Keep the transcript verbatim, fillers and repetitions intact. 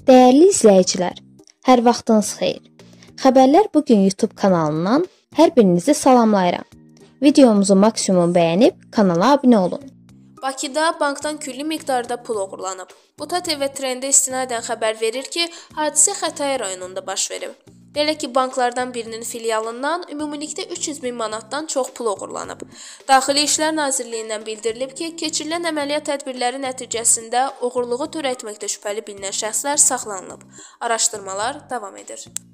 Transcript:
Dəyərli izləyicilər, hər vaxtınız xeyir. Xəbərlər bugün YouTube kanalından hər birinizi salamlayıram. Videomuzu maksimum bəyənib kanala abunə olun. Bakıda bankdan külli miqdarda pul oğurlanıb. Buta T V trendə istinadən xəbər verir ki, hadisə Xətai rayonunda baş verib. Belə ki, banklardan birinin filialından ümumilikdə üç yüz min manatdan çox pul oğurlanıb. Daxili İşlər Nazirliyindən bildirilib ki, keçirilən əməliyyat tədbirləri nəticəsində oğurluğu törətməkdə şübhəli bilinən şəxslər saxlanılıb. Araşdırmalar davam edir.